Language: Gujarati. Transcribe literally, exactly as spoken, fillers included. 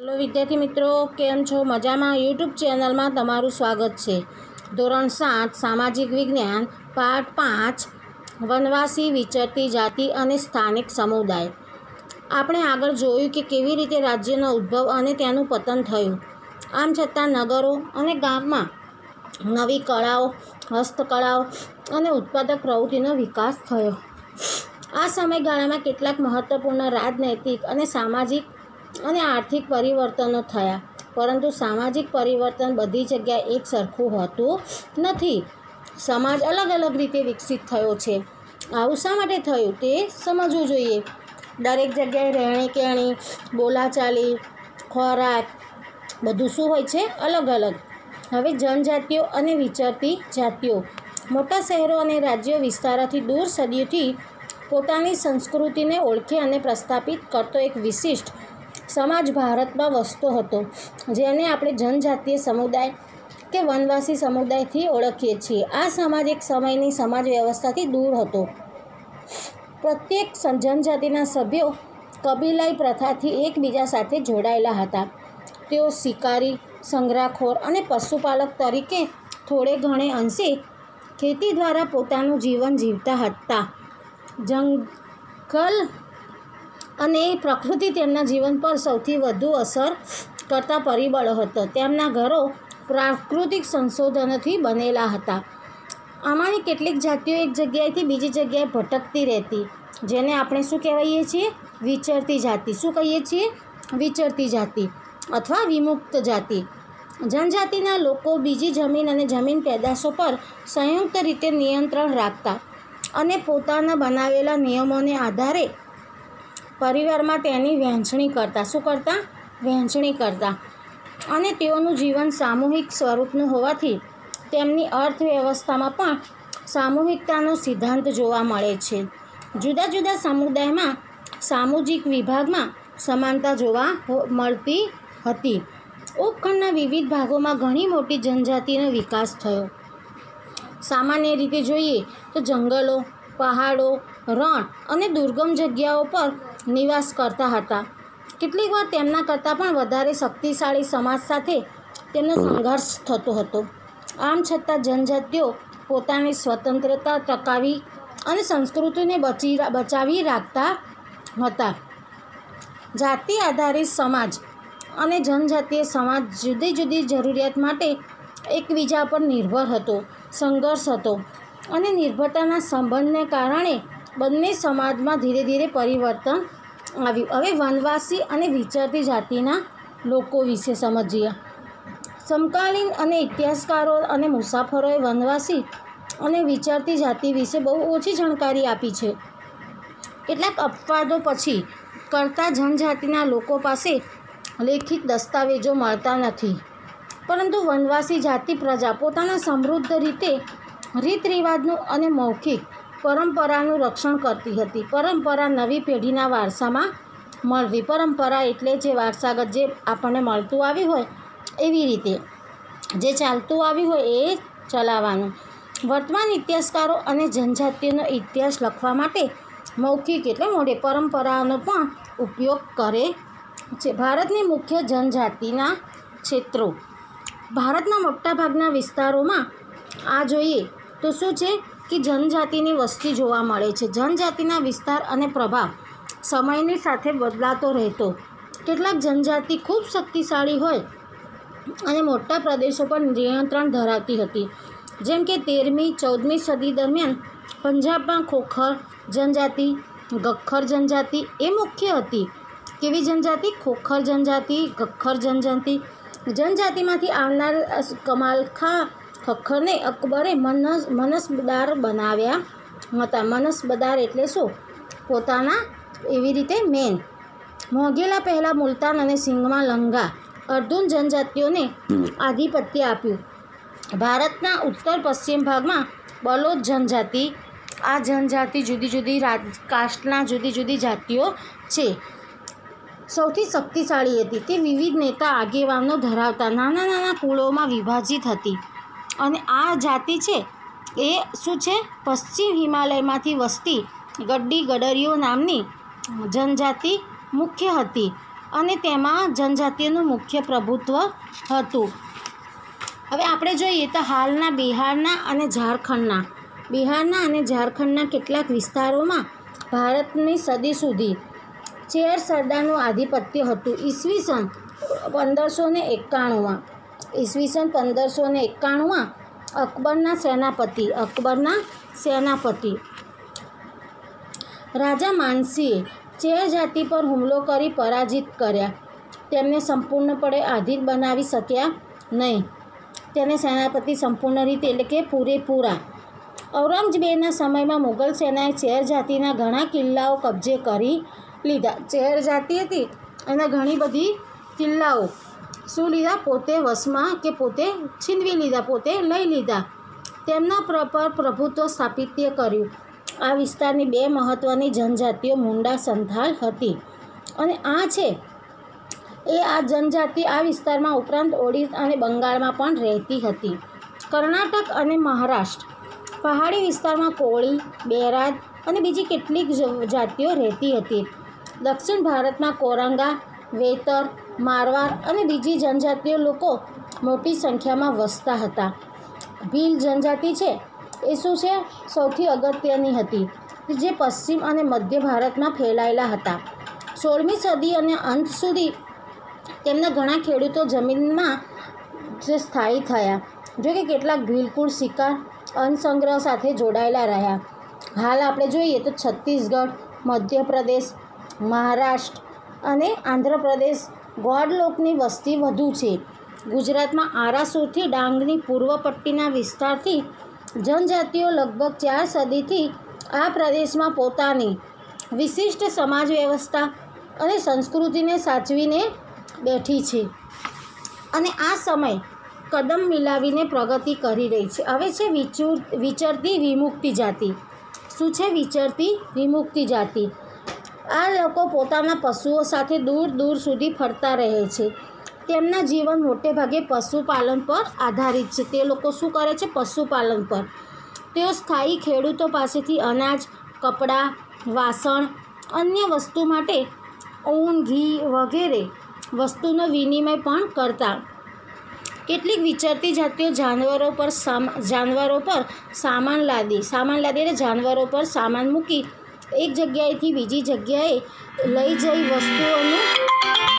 हेलो विद्यार्थी मित्रों, केम छो? मजामां? यूट्यूब चेनल में तमारुं स्वागत है। धोरण सात सामाजिक विज्ञान पाठ पांच वनवासी विचरती जाति अने स्थानिक समुदाय। आपणे आगळ जोयुं के केवी रीते राज्यनो उद्भव अने तेनुं पतन थयुं। आम छतां नगरों अने गाममां नवी कलाओ, हस्तकलाओ अने उत्पादक प्रवृत्तिनो विकास थयो। आ समयगाळामां केटलाक महत्वपूर्ण राजनैतिक अने सामाजिक અને આર્થિક પરિવર્તનો થયા, પરંતુ સામાજિક પરિવર્તન બધી જગ્યાએ એક સરખું હોતું નથી। સમાજ અલગ અલગ રીતે વિકસિત થયો છે। આવું શા માટે થયું તે સમજવું જોઈએ। દરેક જગ્યાએ રહેણી કહેણી, બોલાચાલી, ખોરાક બધું શું હોય છે? અલગ અલગ। હવે જનજાતિઓ અને વિચરતી જાતિઓ મોટા શહેરો અને રાજ્યો વિસ્તારોથી દૂર સદીઓથી પોતાની સંસ્કૃતિને ઓળખે અને પ્રસ્થાપિત કરતો એક વિશિષ્ટ समाज भारत में वसतो हतो, जेने आपणे जनजातीय समुदाय के वनवासी समुदाय थी ओळखीए छीए। आ समाज एक समयनी समाज व्यवस्था थी दूर हतो। प्रत्येक जनजातिना सभ्यो कबीलाई प्रथा थी एकबीजा साथे जोड़ायेला हता। तेओ शिकारी, संग्रहखोर अने पशुपालक तरीके थोड़े घणे अंशे खेती द्वारा पोतानुं जीवन जीवता हता। जंगल અને પ્રકૃતિ તેમના જીવન પર સૌથી વધુ અસર કરતા પરિબળો હતો। તેમના ઘરો પ્રાકૃતિક સંશોધનોથી બનેલા હતા। આમાંની કેટલીક જાતિઓ એક જગ્યાએથી બીજી જગ્યાએ ભટકતી રહેતી, જેને આપણે શું કહેવાઈએ છીએ? વિચરતી જાતિ। શું કહીએ છીએ? વિચરતી જાતિ અથવા વિમુક્ત જાતિ। જનજાતિના લોકો બીજી જમીન અને જમીન પેદાશો પર સંયુક્ત રીતે નિયંત્રણ રાખતા અને પોતાના બનાવેલા નિયમોને આધારે परिवार में तेनी वहेंचणी करता। शू करता? वहेंचणी करता। अने तेओनुं जीवन सामूहिक स्वरूपनुं होवाथी तेमनी अर्थव्यवस्था में पण सामूहिकतानो सिद्धांत जोवा मळे छे। जुदा जुदा समुदाय में सामाजिक विभाग में समानता जोवा मळती हती। उपखंडना विविध भागों में घणी मोटी जनजातिनो विकास थयो। सामान्य रीते जोईए तो जंगलों, पहाड़ों, रण अने दुर्गम जग्याओं पर निवास करता हता। કેટલીક વાર તેમના કરતાં પણ વધારે શક્તિશાળી સમાજ સાથે તેમનો સંઘર્ષ થતો હતો। આમ છતાં જનજાતિઓ પોતાની સ્વતંત્રતા ટકાવી અને સંસ્કૃતિને બચી બચાવી રાખતા હતા। જાતિ આધારિત સમાજ અને જનજાતીય સમાજ જુદી જુદી જરૂરિયાત માટે એકબીજા પર નિર્ભર હતો, સંઘર્ષ હતો અને નિર્ભરતાના સંબંધને કારણે બંને સમાજમાં ધીરે ધીરે પરિવર્તન આવ્યું। હવે વનવાસી અને વિચરતી જાતિના લોકો વિશે સમજીએ। સમકાલીન અને ઇતિહાસકારો અને મુસાફરોએ વનવાસી અને વિચરતી જાતિ વિશે બહુ ઓછી જાણકારી આપી છે। કેટલાક અપવાદો પછી કરતા જનજાતિના લોકો પાસે લેખિત દસ્તાવેજો મળતા નથી, પરંતુ વનવાસી જાતિ પ્રજા પોતાના સમૃદ્ધ રીતે રીત રિવાજનું અને મૌખિક પરંપરાનું રક્ષણ કરતી હતી। પરંપરા નવી પેઢીના વારસામાં મળવી। પરંપરા એટલે જે વારસાગત જે આપણને મળતું આવ્યું હોય એવી રીતે જે ચાલતું આવ્યું હોય એ ચલાવવાનું। વર્તમાન ઇતિહાસકારો અને જનજાતિઓનો ઇતિહાસ લખવા માટે મૌખિક એટલે મોઢે પરંપરાનો પણ ઉપયોગ કરે છે। ભારતની મુખ્ય જનજાતિના ક્ષેત્રો। ભારતના મોટાભાગના વિસ્તારોમાં આ જોઈએ તો શું છે કે જનજાતિની વસ્તી જોવા મળે છે। જનજાતિના વિસ્તાર અને પ્રભાવ સમયની સાથે બદલાતો રહેતો। કેટલાક જનજાતિ ખૂબ શક્તિશાળી હોય અને મોટા પ્રદેશો પર નિયંત્રણ ધરાવતી હતી, જેમ કે તેરમી ચૌદમી સદી દરમિયાન પંજાબમાં ખોખર જનજાતિ, ગખ્ખર જનજાતિ એ મુખ્ય હતી। કેવી જનજાતિ? ખોખર જનજાતિ, ગખ્ખર જનજાતિ। જનજાતિમાંથી આવનાર કમાલ ખાં ખખ્ખરને અકબરે મનસ મનસબદાર બનાવ્યા હતા। મનસબદાર એટલે શું? પોતાના એવી રીતે મેન। મોઘેલા પહેલાં મુલતાન અને સિંધમાં લંગા અર્ધુન જનજાતિઓને આધિપત્ય આપ્યું। ભારતના ઉત્તર પશ્ચિમ ભાગમાં બલોચ જનજાતિ। આ જનજાતિ જુદી જુદી રાજ કાસ્ટના જુદી જુદી જાતિઓ છે। સૌથી શક્તિશાળી હતી। તે વિવિધ નેતા આગેવાનો ધરાવતા નાના નાના કુળોમાં વિભાજિત હતી અને આ જાતિ છે એ શું છે? પશ્ચિમ હિમાલયમાંથી વસતી ગડ્ડી ગડરીઓ નામની જનજાતિ મુખ્ય હતી। અને તેમાં જનજાતિઓનું મુખ્ય પ્રભુત્વ હતું. હવે આપણે જોઈએ તો હાલના બિહારના અને ઝારખંડના બિહારના અને ઝારખંડના કેટલાક વિસ્તારોમાં ભારતની સદી સુધી ચેર સરદારનું આધિપત્ય હતું. ઈસવીસન પંદરસો ને એકાણુંમાં ઈસવીસન પંદરસો ને એકાણુંમાં અકબરના સેનાપતિ અકબરના સેનાપતિ રાજા માનસીએ ચેર જાતિ પર હુમલો કરી પરાજિત કર્યા. તેમને સંપૂર્ણપણે આધીન બનાવી શક્યા નહીં. તેને સેનાપતિ સંપૂર્ણ રીતે એટલે કે પૂરેપૂરા. ઔરંગઝેબના સમયમાં મુગલ સેનાએ ચેર જાતિના ઘણા કિલ્લાઓ કબજે કરી લીધા. ચેર જાતિ હતી એના ઘણી બધી કિલ્લાઓ શું લીધા પોતે વશમાં કે પોતે છીનવી લીધા, પોતે લઈ લીધા. તેમના પર પ્રભુત્વ સ્થાપિત કર્યું. આ વિસ્તારની બે મહત્ત્વની જનજાતિઓ મુંડા સંથાલ હતી અને આ છે એ આ જનજાતિ આ વિસ્તારમાં ઉપરાંત ઓડિશા અને બંગાળમાં પણ રહેતી હતી. કર્ણાટક અને મહારાષ્ટ્ર પહાડી વિસ્તારમાં કોળી, બેરાદ અને બીજી કેટલીક જાતિઓ રહેતી હતી. દક્ષિણ ભારતમાં કોરંગા, વેતર, મારવાડ અને બીજી જનજાતિઓ લોકો મોટી સંખ્યામાં વસતા હતા. ભીલ જનજાતિ છે એ શું છે સૌથી અગત્યની હતી જે પશ્ચિમ અને મધ્ય ભારતમાં ફેલાયેલા હતા. સોળમી સદી અને અંત સુધી તેમના ઘણા ખેડૂતો જમીનમાં જે સ્થાયી થયા. જો કે કેટલાક ભીલકુળ શિકાર અન્નસંગ્રહ સાથે જોડાયેલા રહ્યા. હાલ આપણે જોઈએ તો છત્તીસગઢ, મધ્યપ્રદેશ, મહારાષ્ટ્ર અને આંધ્રપ્રદેશ ગોંડ લોકની વસ્તી વધુ છે. ગુજરાતમાં આરાસુરથી ડાંગની પૂર્વ પટ્ટીના વિસ્તારથી જનજાતિઓ લગભગ ચાર સદીથી આ પ્રદેશમાં પોતાની વિશિષ્ટ સમાજ વ્યવસ્થા અને સંસ્કૃતિને સાચવીને બેઠી છે અને આ સમય કદમ મિલાવીને પ્રગતિ કરી રહી છે. હવે છે વિચુર વિચરતી વિમુક્તિ જાતિ. શું છે વિચરતી વિમુક્તિ જાતિ? આ લોકો પોતાના પશુઓ સાથે દૂર દૂર સુધી ફરતા રહે છે. તેમના જીવન મોટે ભાગે પશુપાલન પર આધારિત છે. તે લોકો શું કરે છે? પશુપાલન પર. તેઓ સ્થાયી ખેડૂતો પાસેથી અનાજ, કપડાં, વાસણ, અન્ય વસ્તુ માટે ઊન, ઘી વગેરે વસ્તુનો વિનિમય પણ કરતા. કેટલીક વિચરતી જાતિઓ જાનવરો પર જાનવરો પર સામાન લાદી સામાન લાદી એટલે જાનવરો પર સામાન મૂકી એક જગ્યાએથી બીજી જગ્યાએ લઈ જઈ વસ્તુઓનું